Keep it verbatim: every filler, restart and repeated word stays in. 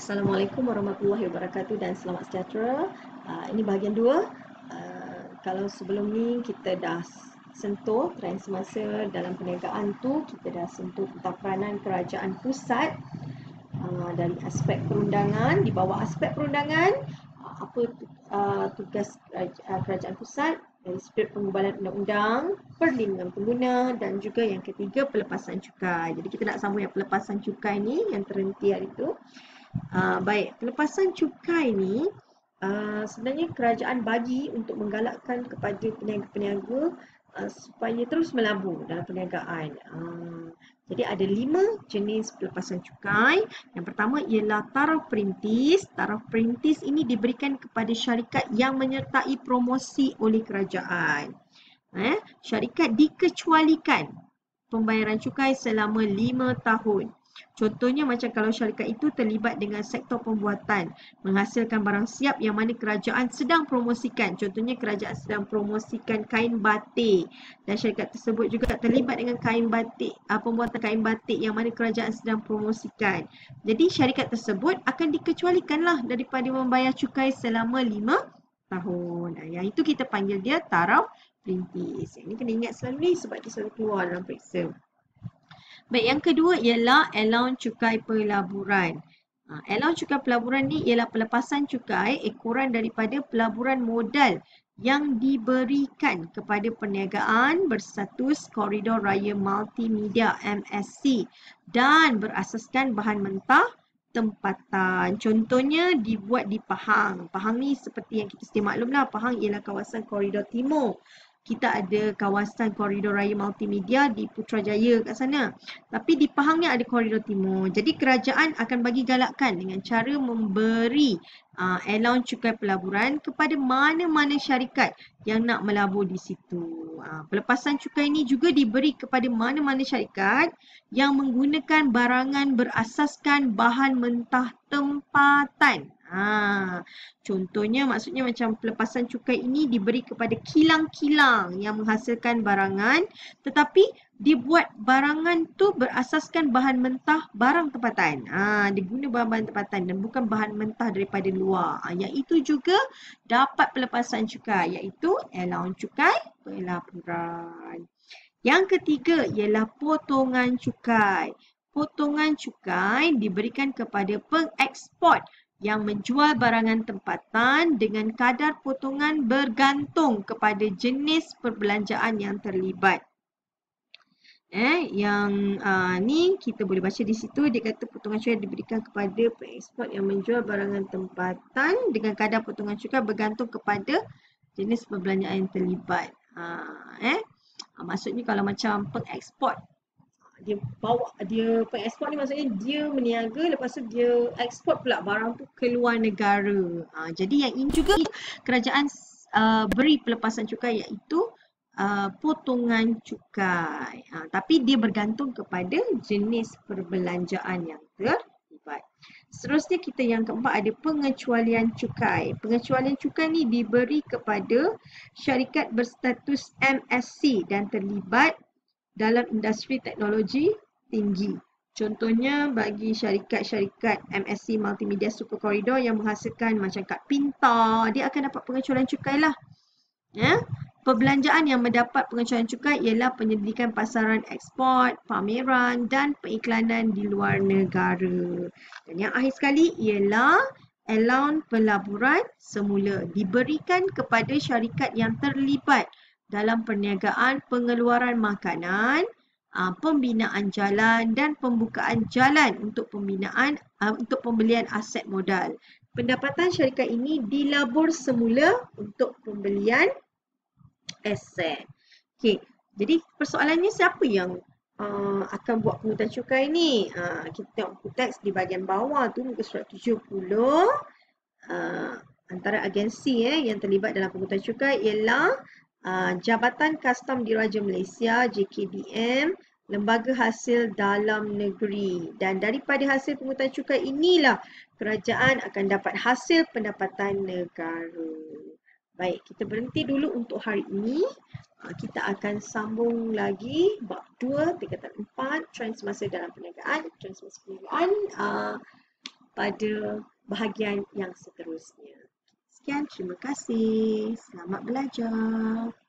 Assalamualaikum warahmatullahi wabarakatuh dan selamat sejahtera. Uh, ini bahagian dua. Uh, kalau sebelum ni kita dah sentuh trend semasa dalam perniagaan tu, kita dah sentuh tentang peranan kerajaan pusat uh, dari aspek perundangan. Di bawah aspek perundangan, uh, apa uh, tugas kerajaan pusat dari spirit pengubahan undang-undang, perlindungan pengguna, dan juga yang ketiga pelepasan cukai. Jadi kita nak sambung yang pelepasan cukai ni yang terhenti hari tu. Uh, baik, pelepasan cukai ni uh, sebenarnya kerajaan bagi untuk menggalakkan kepada peniaga-peniaga uh, supaya terus melabur dalam perniagaan. Uh, jadi ada lima jenis pelepasan cukai. Yang pertama ialah taraf perintis. Taraf perintis ini diberikan kepada syarikat yang menyertai promosi oleh kerajaan. Eh, syarikat dikecualikan pembayaran cukai selama lima tahun. Contohnya macam kalau syarikat itu terlibat dengan sektor pembuatan, menghasilkan barang siap yang mana kerajaan sedang promosikan. Contohnya kerajaan sedang promosikan kain batik dan syarikat tersebut juga terlibat dengan kain batik, pembuatan kain batik yang mana kerajaan sedang promosikan. Jadi syarikat tersebut akan dikecualikanlah daripada membayar cukai selama lima tahun. Yang itu kita panggil dia taraf perintis. Ini kena ingat selalu ni sebab dia selalu keluar dalam periksa. Baik, yang kedua ialah allowance cukai pelaburan. Ha, allowance cukai pelaburan ni ialah pelepasan cukai ekoran daripada pelaburan modal yang diberikan kepada perniagaan berstatus koridor raya multimedia M S C dan berasaskan bahan mentah tempatan. Contohnya dibuat di Pahang. Pahang ni seperti yang kita sedia maklumlah, Pahang ialah kawasan koridor timur. Kita ada kawasan koridor raya multimedia di Putrajaya kat sana. Tapi di Pahang ni ada koridor timur. Jadi kerajaan akan bagi galakan dengan cara memberi uh, allowance cukai pelaburan kepada mana-mana syarikat yang nak melabur di situ. Uh, pelepasan cukai ini juga diberi kepada mana-mana syarikat yang menggunakan barangan berasaskan bahan mentah tempatan. Ha, contohnya maksudnya macam pelepasan cukai ini diberi kepada kilang-kilang yang menghasilkan barangan tetapi dibuat barangan tu berasaskan bahan mentah barang tempatan. Ha, dia guna bahan-bahan tempatan dan bukan bahan mentah daripada luar. Ha, yang itu juga dapat pelepasan cukai iaitu allowance cukai pelaburan. Yang ketiga ialah potongan cukai. Potongan cukai diberikan kepada pengeksport yang menjual barangan tempatan dengan kadar potongan bergantung kepada jenis perbelanjaan yang terlibat. Eh, yang uh, ni kita boleh baca di situ, dia kata potongan cukai diberikan kepada pengeksport yang menjual barangan tempatan dengan kadar potongan cukai bergantung kepada jenis perbelanjaan yang terlibat. Uh, eh, uh, maksudnya kalau macam pengeksport, dia bawa, dia pengeksport ni maksudnya dia meniaga lepas tu dia ekspor pula barang tu ke luar negara. Ha, jadi yang ini juga kerajaan uh, beri pelepasan cukai iaitu uh, potongan cukai. Ha, tapi dia bergantung kepada jenis perbelanjaan yang terlibat. Seterusnya kita yang keempat ada pengecualian cukai. Pengecualian cukai ni diberi kepada syarikat berstatus M S C dan terlibat dalam industri teknologi tinggi. Contohnya bagi syarikat-syarikat M S C Multimedia Super Corridor yang menghasilkan macam kad pintar, dia akan dapat pengecualian cukai lah. Ya? Perbelanjaan yang mendapat pengecualian cukai ialah penyelidikan pasaran ekspor, pameran dan periklanan di luar negara. Dan yang akhir sekali ialah allowance pelaburan semula diberikan kepada syarikat yang terlibat dalam perniagaan pengeluaran makanan, pembinaan jalan dan pembukaan jalan untuk pembinaan untuk pembelian aset modal. Pendapatan syarikat ini dilabur semula untuk pembelian aset. Okey, jadi persoalannya siapa yang uh, akan buat pungutan cukai ni? Uh, kita tengok buku teks di bahagian bawah tu muka surat tujuh puluh. Uh, antara agensi eh, yang terlibat dalam pungutan cukai ialah Uh, Jabatan Kastam Diraja Malaysia J K D M, Lembaga Hasil Dalam Negeri, dan daripada hasil pungutan cukai inilah kerajaan akan dapat hasil pendapatan negara. Baik, kita berhenti dulu untuk hari ini. Uh, kita akan sambung lagi bab dua tingkatan empat trend semasa dalam perniagaan. Trend semasa perniagaan uh, pada bahagian yang seterusnya. Sekian, terima kasih. Selamat belajar.